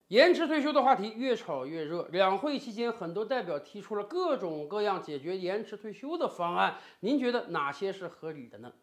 延迟退休的话题越炒越热，两会期间，很多代表提出了各种各样解决延迟退休的方案，您觉得哪些是合理的呢？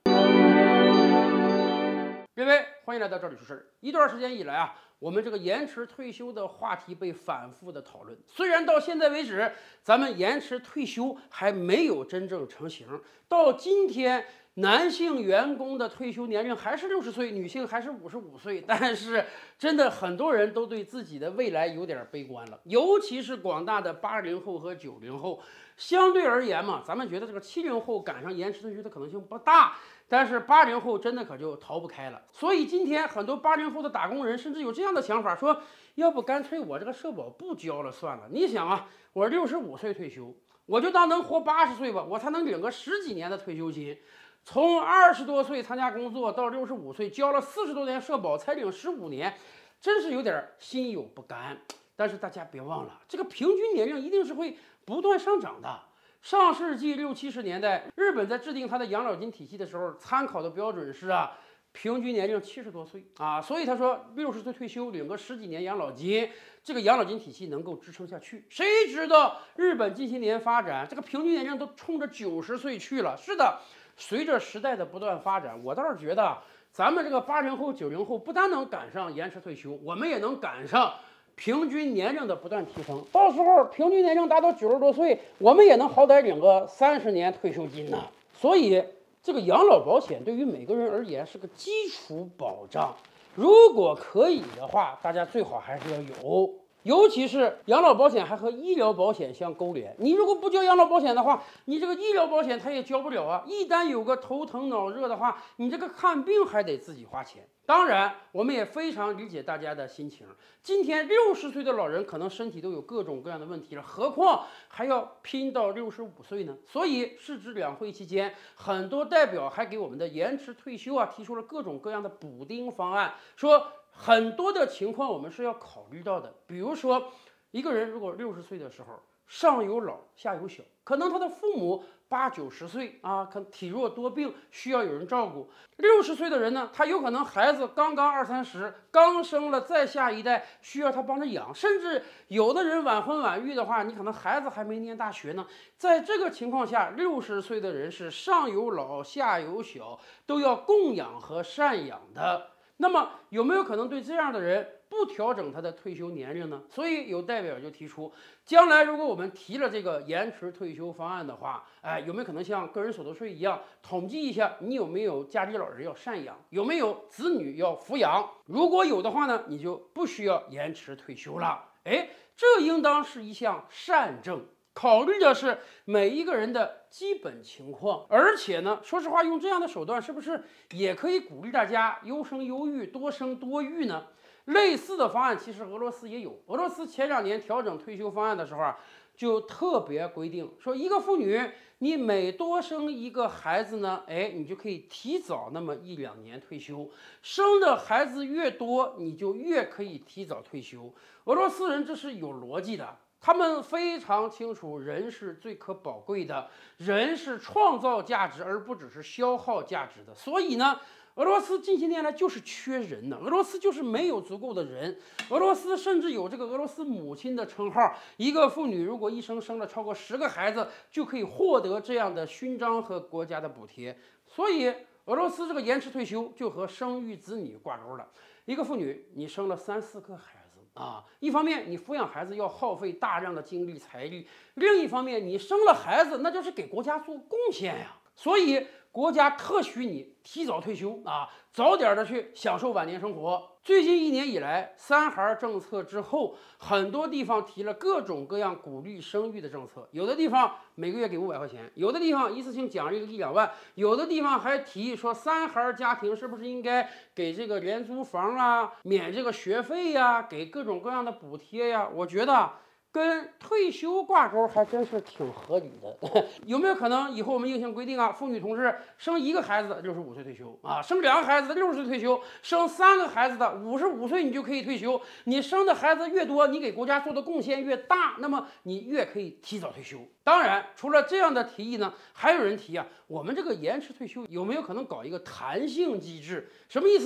各位，欢迎来到这里说事儿。一段时间以来啊，我们这个延迟退休的话题被反复的讨论。虽然到现在为止，咱们延迟退休还没有真正成型，到今天，男性员工的退休年龄还是60岁，女性还是55岁。但是，真的很多人都对自己的未来有点悲观了，尤其是广大的80后和90后。相对而言嘛，咱们觉得这个70后赶上延迟退休的可能性不大。但是80后真的可就逃不开了，所以今天很多80后的打工人甚至有这样的想法，说要不干脆我这个社保不交了算了。你想啊，我65岁退休，我就当能活80岁吧，我才能领个10几年的退休金。从20多岁参加工作到65岁，交了40多年社保，才领15年，真是有点心有不甘。但是大家别忘了，这个平均年龄一定是会不断上涨的。上世纪60、70年代，日本在制定它的养老金体系的时候，参考的标准是平均年龄70多岁啊，所以他说60岁退休领个10几年养老金，这个养老金体系能够支撑下去。谁知道日本近些年发展，这个平均年龄都冲着90岁去了。是的，随着时代的不断发展，我倒是觉得咱们这个80后、90后不但能赶上延迟退休，我们也能赶上平均年龄的不断提升，到时候平均年龄达到90多岁，我们也能好歹领个30年退休金呢。所以，这个养老保险对于每个人而言是个基础保障，如果可以的话，大家最好还是要有。尤其是养老保险还和医疗保险相勾连，你如果不交养老保险的话，你这个医疗保险它也交不了啊。一旦有个头疼脑热的话，你这个看病还得自己花钱。当然，我们也非常理解大家的心情。今天60岁的老人可能身体都有各种各样的问题了，何况还要拼到65岁呢？所以，市值两会期间，很多代表还给我们的延迟退休提出了各种各样的补丁方案，说很多的情况我们是要考虑到的。比如说，一个人如果60岁的时候上有老下有小，可能他的父母80、90岁可体弱多病，需要有人照顾。60岁的人呢，他有可能孩子刚刚20、30，刚生了，再下一代需要他帮着养，甚至有的人晚婚晚育的话，你可能孩子还没念大学呢。在这个情况下，60岁的人是上有老下有小，都要供养和赡养的。那么有没有可能对这样的人不调整他的退休年龄呢？所以有代表就提出，将来如果我们提了这个延迟退休方案的话，有没有可能像个人所得税一样，统计一下你有没有家里老人要赡养，有没有子女要抚养？如果有的话呢，你就不需要延迟退休了。这应当是一项善政。考虑的是每一个人的基本情况，而且呢，说实话，用这样的手段是不是也可以鼓励大家优生优育、多生多育呢？类似的方案其实俄罗斯也有。俄罗斯前2年调整退休方案的时候就特别规定说，一个妇女你每多生一个孩子呢，你就可以提早那么1、2年退休。生的孩子越多，你就越可以提早退休。俄罗斯人这是有逻辑的。他们非常清楚，人是最可宝贵的，人是创造价值而不只是消耗价值的。所以呢，俄罗斯近些年来就是缺人呢，俄罗斯就是没有足够的人。俄罗斯甚至有这个俄罗斯母亲的称号，一个妇女如果一生生了超过10个孩子，就可以获得这样的勋章和国家的补贴。所以，俄罗斯这个延迟退休就和生育子女挂钩了。一个妇女你生了3、4个孩子。一方面你抚养孩子要耗费大量的精力财力，另一方面你生了孩子，那就是给国家做贡献呀。所以国家特许你提早退休早点的去享受晚年生活。最近1年以来，3孩政策之后，很多地方提了各种各样鼓励生育的政策。有的地方每个月给500块钱，有的地方一次性奖励个1、2万，有的地方还提说3孩家庭是不是应该给这个廉租房免这个学费给各种各样的补贴我觉得跟退休挂钩还真是挺合理的。有没有可能以后我们硬性规定妇女同志生1个孩子的65岁退休生2个孩子的60岁退休，生3个孩子的55岁你就可以退休。你生的孩子越多，你给国家做的贡献越大，那么你越可以提早退休。当然，除了这样的提议呢，还有人提我们这个延迟退休有没有可能搞一个弹性机制？什么意思？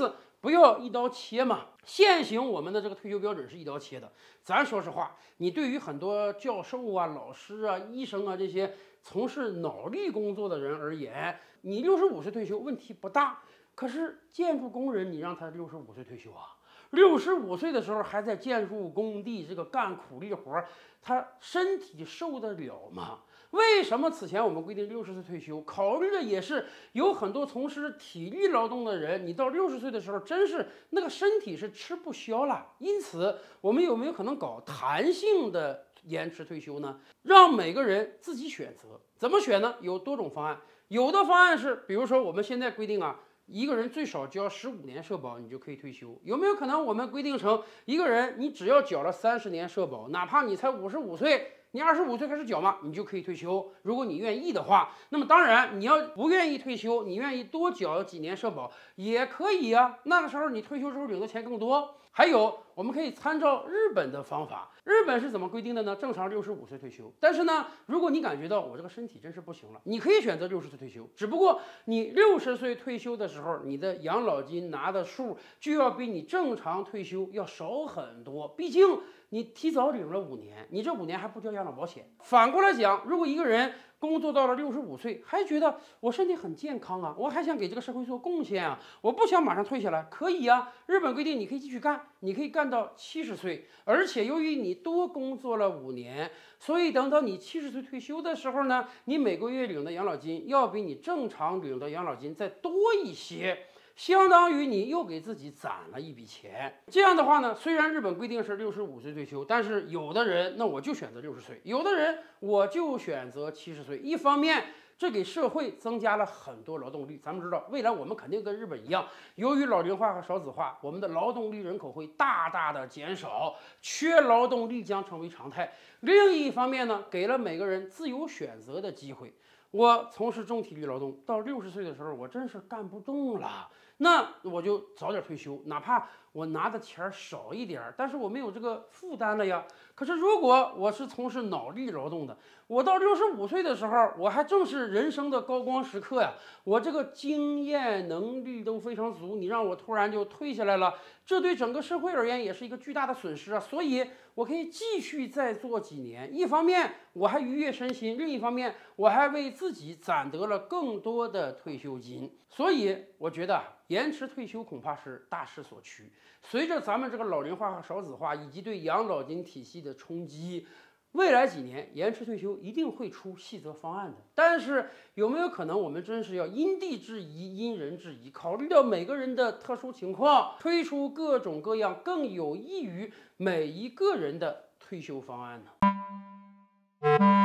不要一刀切嘛。现行我们的这个退休标准是一刀切的。咱说实话，你对于很多教授啊、老师啊、医生啊这些从事脑力工作的人而言，你65岁退休问题不大。可是建筑工人，你让他65岁退休啊？65岁的时候还在建筑工地这个干苦力活，他身体受得了吗？为什么此前我们规定60岁退休？考虑的也是有很多从事体力劳动的人，你到60岁的时候，真是那个身体是吃不消了。因此，我们有没有可能搞弹性的延迟退休呢？让每个人自己选择，怎么选呢？有多种方案。有的方案是，比如说我们现在规定啊，一个人最少交15年社保，你就可以退休。有没有可能我们规定成一个人你只要缴了30年社保，哪怕你才55岁？你25岁开始缴嘛，你就可以退休。如果你愿意的话，那么当然你要不愿意退休，你愿意多缴几年社保也可以啊。那个时候你退休之后领的钱更多。还有，我们可以参照日本的方法。日本是怎么规定的呢？正常65岁退休，但是呢，如果你感觉到我这个身体真是不行了，你可以选择60岁退休。只不过你60岁退休的时候，你的养老金拿的数就要比你正常退休要少很多。毕竟你提早领了5年，你这5年还不交养老保险。反过来讲，如果一个人工作到了65岁，还觉得我身体很健康啊，我还想给这个社会做贡献啊，我不想马上退下来，可以啊。日本规定你可以继续干，你可以干到70岁，而且由于你多工作了5年，所以等到你70岁退休的时候呢，你每个月领的养老金要比你正常领的养老金再多一些。相当于你又给自己攒了一笔钱。这样的话呢，虽然日本规定是65岁退休，但是有的人那我就选择60岁，有的人我就选择70岁。一方面，这给社会增加了很多劳动力。咱们知道，未来我们肯定跟日本一样，由于老龄化和少子化，我们的劳动力人口会大大的减少，缺劳动力将成为常态。另一方面呢，给了每个人自由选择的机会。我从事重体力劳动，到60岁的时候，我真是干不动了，那我就早点退休，哪怕我拿的钱少一点，但是我没有这个负担了呀。可是如果我是从事脑力劳动的，我到65岁的时候，我还正是人生的高光时刻呀，我这个经验能力都非常足，你让我突然就退下来了，这对整个社会而言也是一个巨大的损失啊。所以我可以继续再做几年，一方面我还愉悦身心，另一方面我还为自己攒得了更多的退休金。所以我觉得延迟退休恐怕是大势所趋。随着咱们这个老龄化和少子化以及对养老金体系的冲击，未来几年延迟退休一定会出细则方案的。但是有没有可能我们真是要因地制宜、因人制宜，考虑到每个人的特殊情况，推出各种各样更有益于每一个人的退休方案呢？